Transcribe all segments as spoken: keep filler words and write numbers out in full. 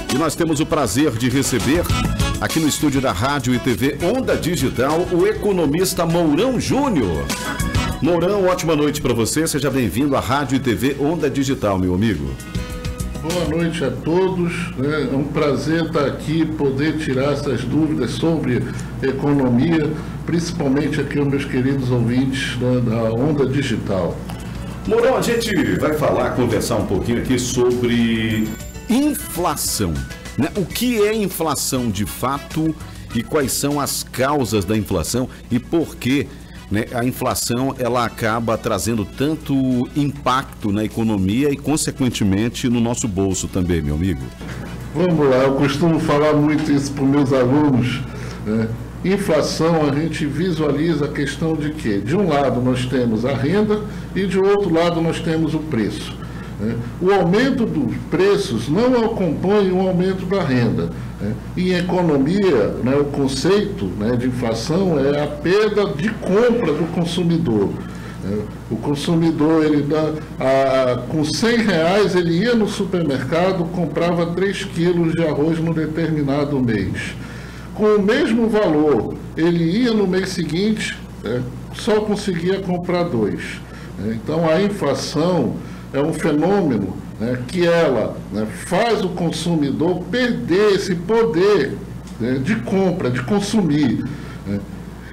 E nós temos o prazer de receber aqui no estúdio da Rádio e T V Onda Digital o economista Mourão Júnior. Mourão, ótima noite para você. Seja bem-vindo à Rádio e T V Onda Digital, meu amigo. Boa noite a todos. É um prazer estar aqui, poder tirar essas dúvidas sobre economia, principalmente aqui os meus queridos ouvintes da, da Onda Digital. Mourão, a gente vai falar, conversar um pouquinho aqui sobre inflação, né? O que é inflação de fato e quais são as causas da inflação e por que, né, a inflação ela acaba trazendo tanto impacto na economia e, consequentemente, no nosso bolso também, meu amigo? Vamos lá, eu costumo falar muito isso para os meus alunos, né? Inflação, a gente visualiza a questão de que, de um lado nós temos a renda e de outro lado nós temos o preço, né? O aumento dos preços não acompanha o aumento da renda, né? Em economia, né, o conceito, né, de inflação é a perda de compra do consumidor. Né? O consumidor, ele dá, a, com cem reais, ele ia no supermercado, comprava três quilos de arroz no determinado mês. Com o mesmo valor, ele ia no mês seguinte, né, só conseguia comprar dois. Né? Então, a inflação é um fenômeno, né, que ela, né, faz o consumidor perder esse poder, né, de compra, de consumir. Né?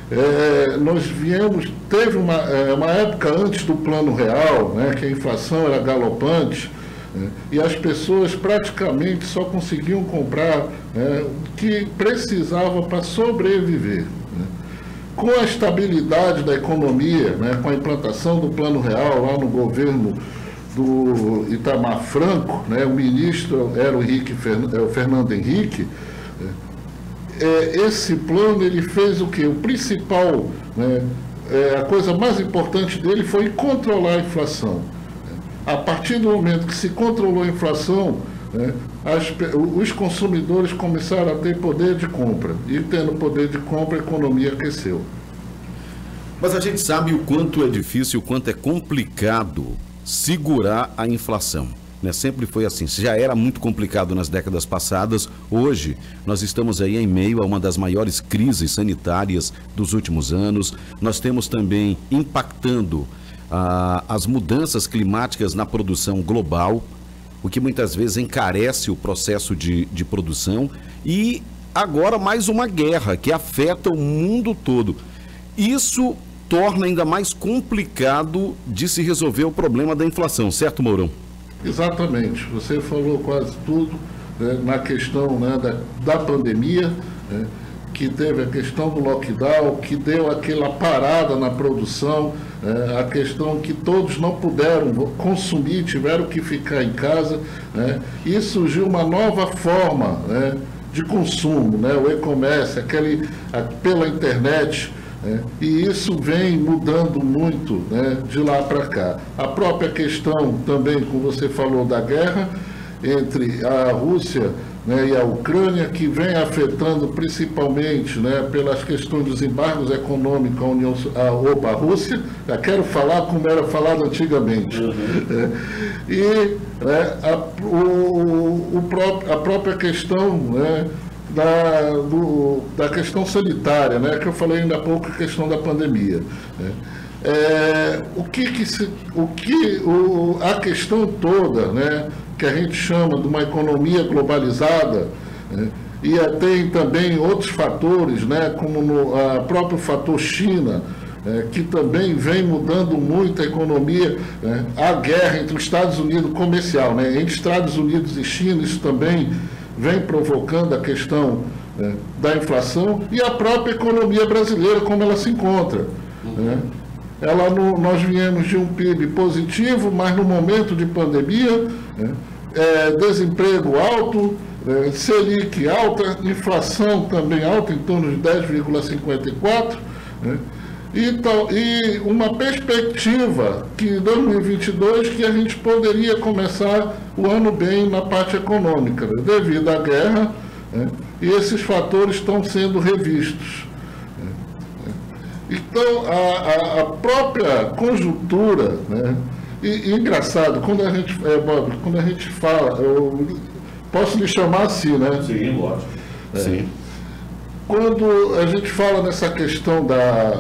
É, nós viemos, teve uma, é, uma época antes do Plano Real, né, que a inflação era galopante, né, e as pessoas praticamente só conseguiam comprar, né, o que precisava para sobreviver. Né? Com a estabilidade da economia, né, com a implantação do Plano Real lá no governo do Itamar Franco, né, o ministro era o, Henrique, o Fernando Henrique, né, é, esse plano ele fez o quê? O principal, né, é, a coisa mais importante dele foi controlar a inflação. A partir do momento que se controlou a inflação, né, as, os consumidores começaram a ter poder de compra, e tendo poder de compra, a economia aqueceu. Mas a gente sabe o quanto é difícil, o quanto é complicado segurar a inflação, né? Sempre foi assim, já era muito complicado nas décadas passadas. Hoje nós estamos aí em meio a uma das maiores crises sanitárias dos últimos anos. Nós temos também impactando ah, as mudanças climáticas na produção global, o que muitas vezes encarece o processo de, de produção, e agora mais uma guerra que afeta o mundo todo. Isso torna ainda mais complicado de se resolver o problema da inflação, certo, Mourão? Exatamente, você falou quase tudo, né, na questão, né, da, da pandemia, né, que teve a questão do lockdown, que deu aquela parada na produção, né, a questão que todos não puderam consumir, tiveram que ficar em casa, né, e surgiu uma nova forma, né, de consumo, né, o e-commerce, aquele, a, pela internet. É, e isso vem mudando muito, né, de lá para cá. A própria questão também, como você falou, da guerra entre a Rússia, né, e a Ucrânia, que vem afetando principalmente, né, pelas questões dos embargos econômicos à União, a, opa, a Rússia, já quero falar como era falado antigamente. Uhum. É, e né, a, o, o próprio, a própria questão, né, Da, do, da questão sanitária, né, que eu falei ainda há pouco, a questão da pandemia. Né. É, o que, que, se, o que o, a questão toda, né, que a gente chama de uma economia globalizada, né, e tem também outros fatores, né, como o próprio fator China, é, que também vem mudando muito a economia, né, a guerra entre os Estados Unidos comercial, né, entre Estados Unidos e China, isso também vem provocando a questão, né, da inflação, e a própria economia brasileira, como ela se encontra. Uhum. Né? Ela no, nós viemos de um P I B positivo, mas no momento de pandemia, né, é, desemprego alto, é, Selic alta, inflação também alta, em torno de dez vírgula cinquenta e quatro, né? Então, e uma perspectiva que em dois mil e vinte e dois que a gente poderia começar o ano bem na parte econômica, né, devido à guerra, né, e esses fatores estão sendo revistos. Né. Então, a, a, a própria conjuntura, né, e, e engraçado, quando a gente, é, Bob, quando a gente fala, eu, Posso lhe chamar assim, né? Sim, lógico. É. Sim. Quando a gente fala nessa questão da,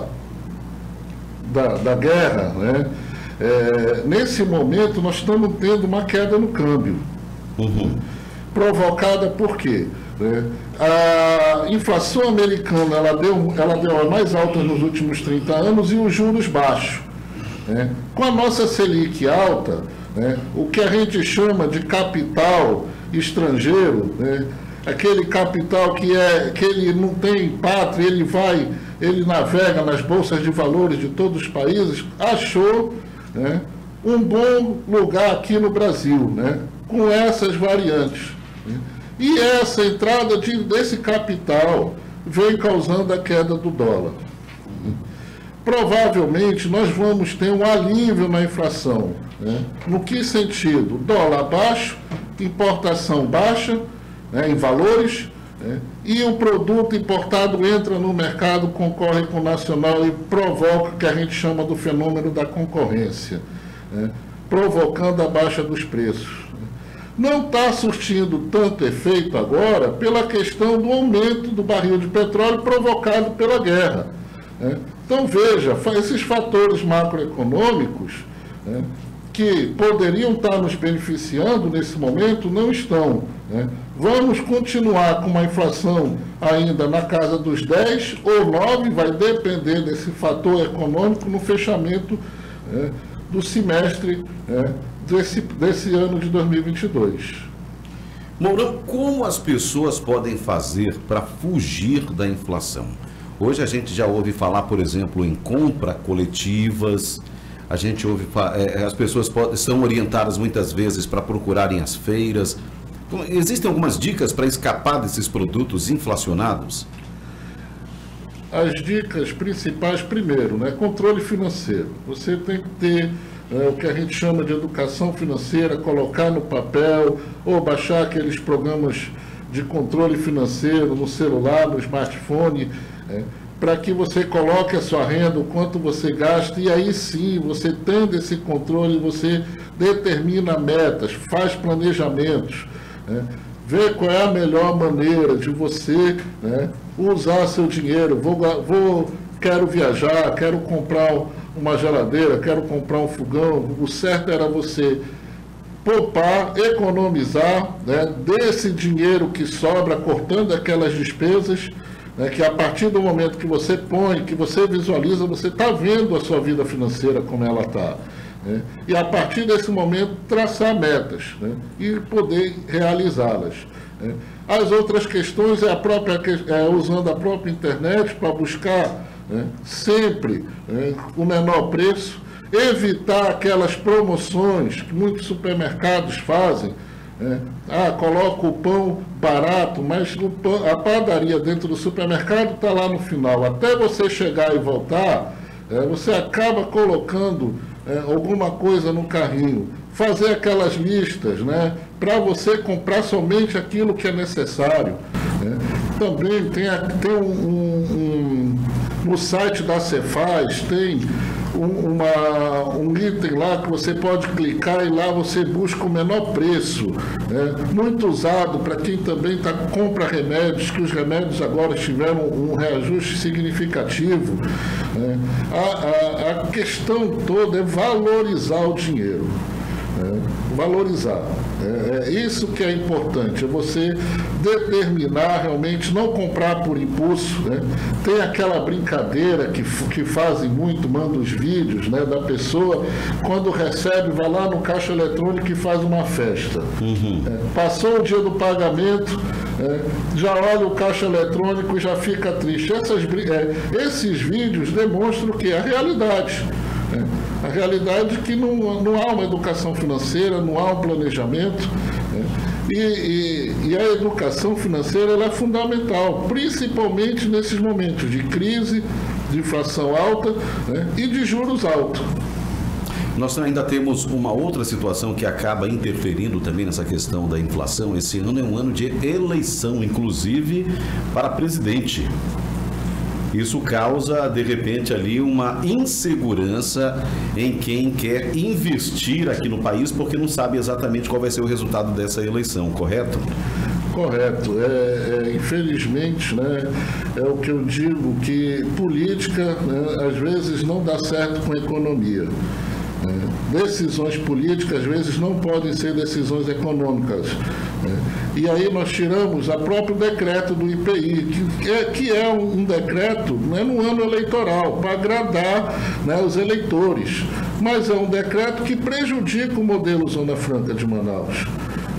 da, da guerra, né? É, nesse momento nós estamos tendo uma queda no câmbio. Uhum. Provocada por quê? Né? A inflação americana ela deu, ela deu a mais alta nos últimos trinta anos e os juros baixos. Né? Com a nossa Selic alta, né? O que a gente chama de capital estrangeiro, né? Aquele capital que, é, que ele não tem pátria, ele vai, ele navega nas bolsas de valores de todos os países, achou, né, um bom lugar aqui no Brasil, né, com essas variantes. Né? E essa entrada de, desse capital vem causando a queda do dólar. Provavelmente nós vamos ter um alívio na inflação. Né? No que sentido? Dólar baixo, importação baixa, né, em valores, né, e o produto importado entra no mercado, concorre com o nacional e provoca o que a gente chama do fenômeno da concorrência, né, provocando a baixa dos preços. Não está surtindo tanto efeito agora pela questão do aumento do barril de petróleo provocado pela guerra. Né. Então veja, esses fatores macroeconômicos, né, que poderiam estar nos beneficiando nesse momento, não estão. Né? Vamos continuar com uma inflação ainda na casa dos dez ou nove, vai depender desse fator econômico no fechamento, né, do semestre, né, desse, desse ano de dois mil e vinte e dois. Mourão, como as pessoas podem fazer para fugir da inflação? Hoje a gente já ouve falar, por exemplo, em compra coletivas. A gente ouve, é, as pessoas podem, são orientadas muitas vezes para procurarem as feiras. Então, existem algumas dicas para escapar desses produtos inflacionados? As dicas principais, primeiro, né, controle financeiro. Você tem que ter é, o que a gente chama de educação financeira, colocar no papel ou baixar aqueles programas de controle financeiro no celular, no smartphone, é, para que você coloque a sua renda, o quanto você gasta, e aí sim, você tendo esse controle, você determina metas, faz planejamentos, né? Vê qual é a melhor maneira de você, né, usar seu dinheiro. Vou, vou, quero viajar, quero comprar uma geladeira, quero comprar um fogão. O certo era você poupar, economizar, né, desse dinheiro que sobra, cortando aquelas despesas, né, que a partir do momento que você põe, que você visualiza, você está vendo a sua vida financeira como ela está. Né, e a partir desse momento traçar metas, né, e poder realizá-las. Né. As outras questões é, a própria, é usando a própria internet para buscar, né, sempre, né, o menor preço, evitar aquelas promoções que muitos supermercados fazem. É. Ah, coloca o pão barato, mas o pão, a padaria dentro do supermercado está lá no final. Até você chegar e voltar, é, você acaba colocando é, alguma coisa no carrinho. Fazer aquelas listas, né, para você comprar somente aquilo que é necessário. Né. Também tem, tem um, um, um, no site da Cefaz, tem Um, uma, um item lá que você pode clicar e lá você busca o menor preço, né? Muito usado para quem também tá, compra remédios, que os remédios agora tiveram um reajuste significativo. Né? A, a, a questão toda é valorizar o dinheiro, né? Valorizar. É, é isso que é importante, é você determinar realmente, não comprar por impulso. Né? Tem aquela brincadeira que, que fazem muito, manda os vídeos, né, da pessoa, quando recebe, vai lá no caixa eletrônico e faz uma festa. Uhum. É, passou o dia do pagamento, é, já olha o caixa eletrônico e já fica triste. Essas, é, esses vídeos demonstram que é a realidade. É. A realidade é que não, não há uma educação financeira, não há um planejamento, né? e, e, e a educação financeira ela é fundamental, principalmente nesses momentos de crise, de inflação alta, né, e de juros altos. Nós ainda temos uma outra situação que acaba interferindo também nessa questão da inflação. Esse ano é um ano de eleição, inclusive para presidente. Isso causa, de repente, ali uma insegurança em quem quer investir aqui no país, porque não sabe exatamente qual vai ser o resultado dessa eleição, correto? Correto. É, é, infelizmente, né, é o que eu digo, que política, né, às vezes não dá certo com a economia. É, decisões políticas, às vezes, não podem ser decisões econômicas. É, e aí nós tiramos o próprio decreto do I P I, que é, que é um, um decreto, né, no ano eleitoral, para agradar, né, os eleitores. Mas é um decreto que prejudica o modelo Zona Franca de Manaus.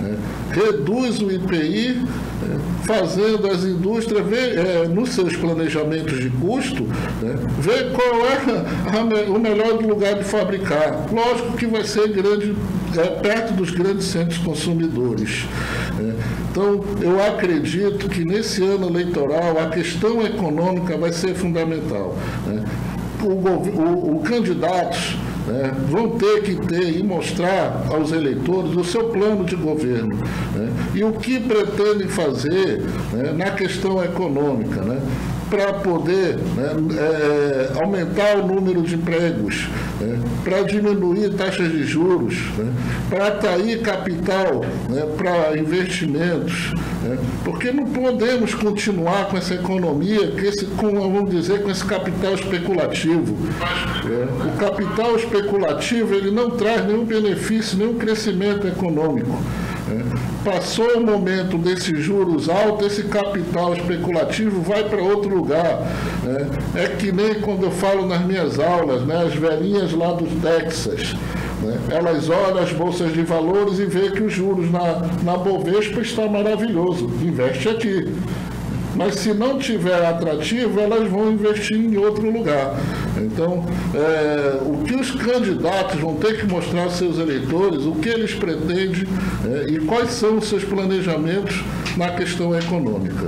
Reduz o I P I, fazendo as indústrias ver, é, nos seus planejamentos de custo, né, ver qual é a, o melhor lugar de fabricar. Lógico que vai ser grande, é, perto dos grandes centros consumidores. É. Então, eu acredito que nesse ano eleitoral a questão econômica vai ser fundamental. Né. O, o, o candidatos É, vão ter que ter e mostrar aos eleitores o seu plano de governo, né, e o que pretendem fazer, né, na questão econômica, né, para poder, né, é, aumentar o número de empregos, né, para diminuir taxas de juros, né, para atrair capital, né, para investimentos, né, porque não podemos continuar com essa economia, que esse, com, vamos dizer, com esse capital especulativo. É, o capital especulativo ele não traz nenhum benefício, nenhum crescimento econômico. É, passou o momento desses juros altos, esse capital especulativo vai para outro lugar. É, é que nem quando eu falo nas minhas aulas, né, as velhinhas lá do Texas. Né, elas olham as bolsas de valores e veem que os juros na, na Bovespa está maravilhoso. Investe aqui. Mas se não tiver atrativo, elas vão investir em outro lugar. Então, é, o que os candidatos vão ter que mostrar aos seus eleitores, o que eles pretendem, é, e quais são os seus planejamentos na questão econômica.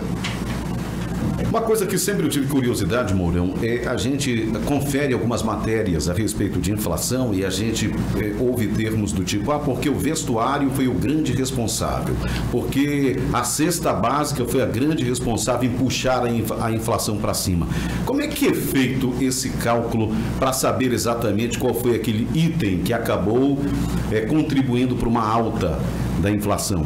Uma coisa que sempre eu tive curiosidade, Mourão, é a gente confere algumas matérias a respeito de inflação e a gente é, ouve termos do tipo, ah, porque o vestuário foi o grande responsável, porque a cesta básica foi a grande responsável em puxar a, inf a inflação para cima. Como é que é feito esse cálculo para saber exatamente qual foi aquele item que acabou é, contribuindo para uma alta da inflação?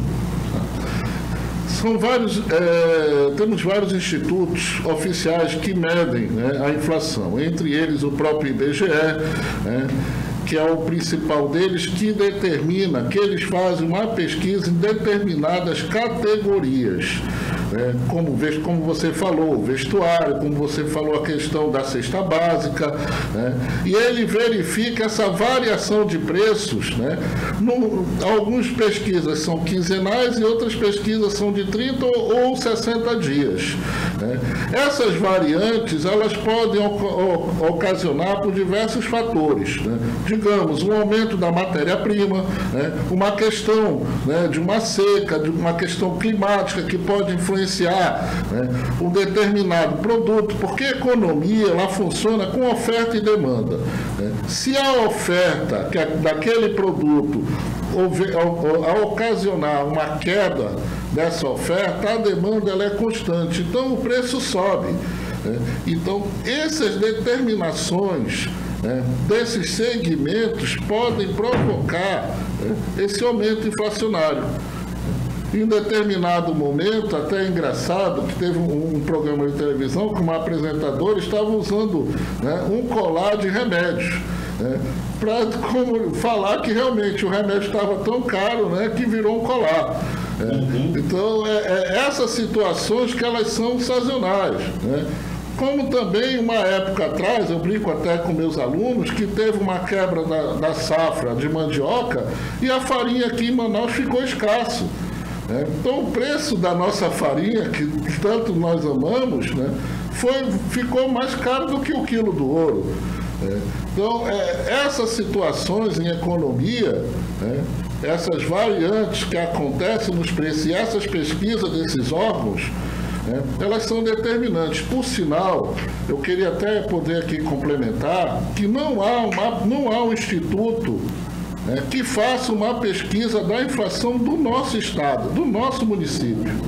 São vários, é, temos vários institutos oficiais que medem, né, a inflação, entre eles o próprio I B G E, né, que é o principal deles, que determina, que eles fazem uma pesquisa em determinadas categorias. É, como, como você falou, o vestuário, como você falou, a questão da cesta básica, né, e ele verifica essa variação de preços, né, no, algumas pesquisas são quinzenais e outras pesquisas são de trinta ou sessenta dias. Né. Essas variantes, elas podem o, ocasionar por diversos fatores, né, digamos, um aumento da matéria-prima, né, uma questão, né, de uma seca, de uma questão climática que pode influenciar Né, um determinado produto, porque a economia ela funciona com oferta e demanda. Né. Se a oferta que é daquele produto ao ocasionar uma queda dessa oferta, a demanda ela é constante, então o preço sobe. Né. Então, essas determinações, né, desses segmentos podem provocar, né, esse aumento inflacionário. Em determinado momento, até é engraçado, que teve um, um programa de televisão que uma apresentadora estava usando, né, um colar de remédios, né, para falar que realmente o remédio estava tão caro, né, que virou um colar. É. Uhum. Então, é, é essas situações que elas são sazonais. Né. Como também, uma época atrás, eu brinco até com meus alunos, que teve uma quebra da, da safra de mandioca e a farinha aqui em Manaus ficou escasso. É, então o preço da nossa farinha, que tanto nós amamos, né, foi, ficou mais caro do que o quilo do ouro. É, então é, essas situações em economia, né, essas variantes que acontecem nos preços e essas pesquisas desses órgãos, né, elas são determinantes. Por sinal, eu queria até poder aqui complementar que não há, uma, não há um instituto, né, que faça uma pesquisa da inflação do nosso estado, do nosso município.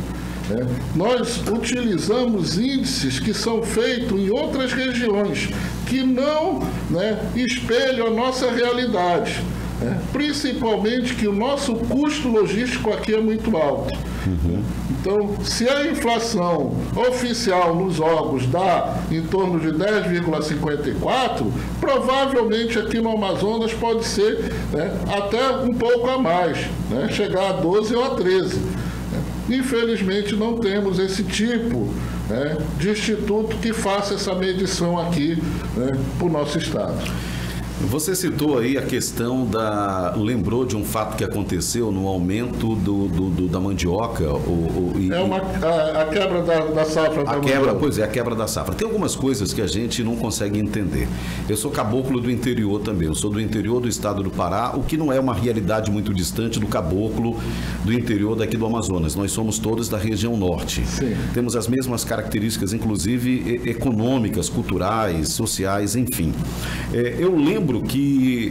né? Nós utilizamos índices que são feitos em outras regiões, que não, né, espelham a nossa realidade. É, principalmente que o nosso custo logístico aqui é muito alto. Uhum. Então, se a inflação oficial nos órgãos dá em torno de dez vírgula cinquenta e quatro, provavelmente aqui no Amazonas pode ser, né, até um pouco a mais, né, chegar a doze ou a treze. Infelizmente não temos esse tipo, né, de instituto que faça essa medição aqui, né, para o nosso estado. Você citou aí a questão da... Lembrou de um fato que aconteceu no aumento do, do, do da mandioca? O, o, e, é uma, a, a quebra da, da safra. A quebra, pois é, a quebra da safra. Tem algumas coisas que a gente não consegue entender. Eu sou caboclo do interior também. Eu sou do interior do estado do Pará, o que não é uma realidade muito distante do caboclo do interior daqui do Amazonas. Nós somos todos da região norte. Sim. Temos as mesmas características, inclusive econômicas, culturais, sociais, enfim. É, eu lembro que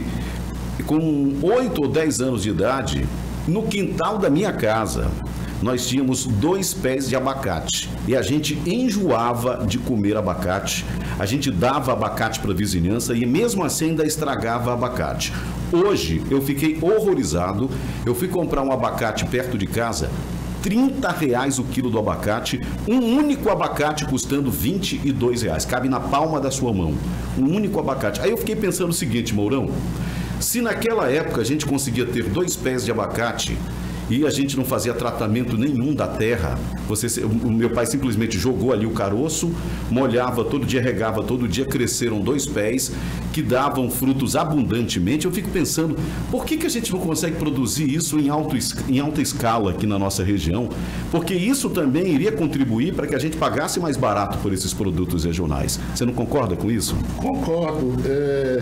com oito ou dez anos de idade, no quintal da minha casa, nós tínhamos dois pés de abacate e a gente enjoava de comer abacate. A gente dava abacate para a vizinhança e mesmo assim ainda estragava abacate. Hoje eu fiquei horrorizado. Eu fui comprar um abacate perto de casa, trinta reais o quilo do abacate, um único abacate custando vinte e dois reais, cabe na palma da sua mão, um único abacate. Aí eu fiquei pensando o seguinte, Mourão, se naquela época a gente conseguia ter dois pés de abacate e a gente não fazia tratamento nenhum da terra, você, o meu pai simplesmente jogou ali o caroço, molhava todo dia, regava todo dia, cresceram dois pés que davam frutos abundantemente. Eu fico pensando, por que que a gente não consegue produzir isso em, alto, em alta escala aqui na nossa região? Porque isso também iria contribuir para que a gente pagasse mais barato por esses produtos regionais. Você não concorda com isso? Concordo. É,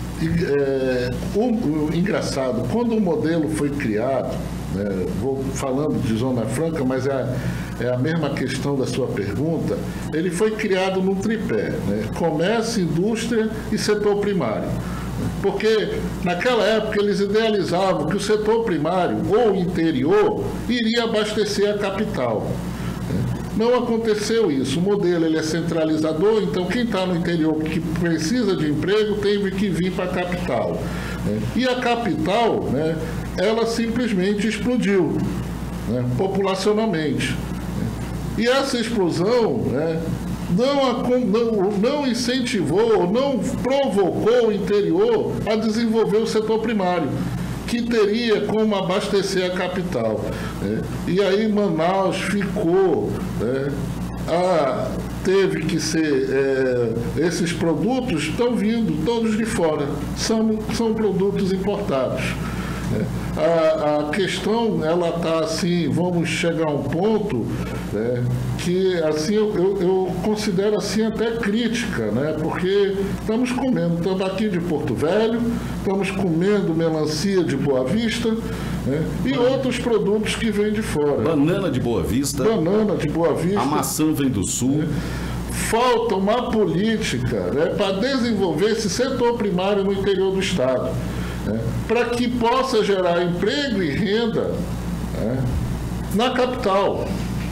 é, o, o engraçado, quando o modelo foi criado, É, vou falando de Zona Franca, mas é, é a mesma questão da sua pergunta. Ele foi criado num tripé, né? Comércio, indústria e setor primário. Porque naquela época eles idealizavam que o setor primário ou interior iria abastecer a capital. Não aconteceu isso. O modelo ele é centralizador, então quem está no interior que precisa de emprego teve que vir para a capital. E a capital, né, ela simplesmente explodiu, né, populacionalmente. E essa explosão, né, não, não, não incentivou, não provocou o interior a desenvolver o setor primário, que teria como abastecer a capital. Né? E aí Manaus ficou, né, a, teve que ser, é, esses produtos estão vindo todos de fora, são, são produtos importados. Né? A, a questão, ela está assim, vamos chegar a um ponto, né, que assim, eu, eu, eu considero assim até crítica, né, porque estamos comendo tambaqui de Porto Velho, estamos comendo melancia de Boa Vista, né, e outros produtos que vêm de fora. Banana de Boa Vista. Banana de Boa Vista. A maçã vem do sul. Né? Falta uma política, né, para desenvolver esse setor primário no interior do estado. É, para que possa gerar emprego e renda, é, na capital.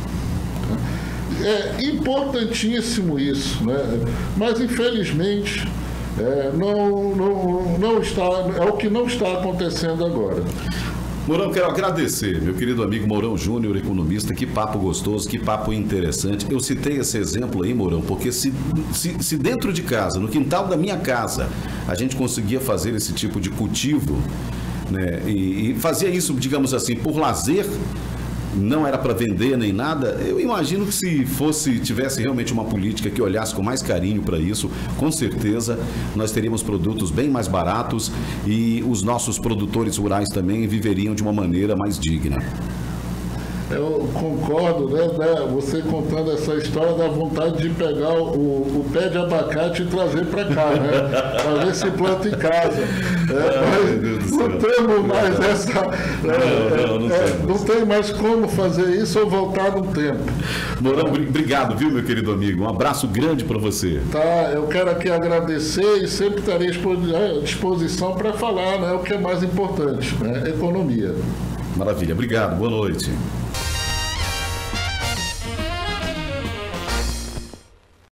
É importantíssimo isso, né? Mas infelizmente é, não, não, não está, é o que não está acontecendo agora. Mourão, quero agradecer, meu querido amigo Mourão Júnior, economista, que papo gostoso, que papo interessante. Eu citei esse exemplo aí, Mourão, porque se, se, se dentro de casa, no quintal da minha casa, a gente conseguia fazer esse tipo de cultivo, né, e, e fazia isso, digamos assim, por lazer, não era para vender nem nada, eu imagino que se fosse, tivesse realmente uma política que olhasse com mais carinho para isso, com certeza nós teríamos produtos bem mais baratos e os nossos produtores rurais também viveriam de uma maneira mais digna. Eu concordo, né, né? Você contando essa história dá vontade de pegar o, o pé de abacate e trazer para cá, né? Para ver se planta em casa. É, mas não temos mais essa. É, não, não, não, é, não tem mais como fazer isso ou voltar no tempo. Mourão, obrigado, viu, meu querido amigo? Um abraço grande para você. Tá, eu quero aqui agradecer e sempre estarei à disposição para falar, né, o que é mais importante, né? Economia. Maravilha, obrigado, boa noite.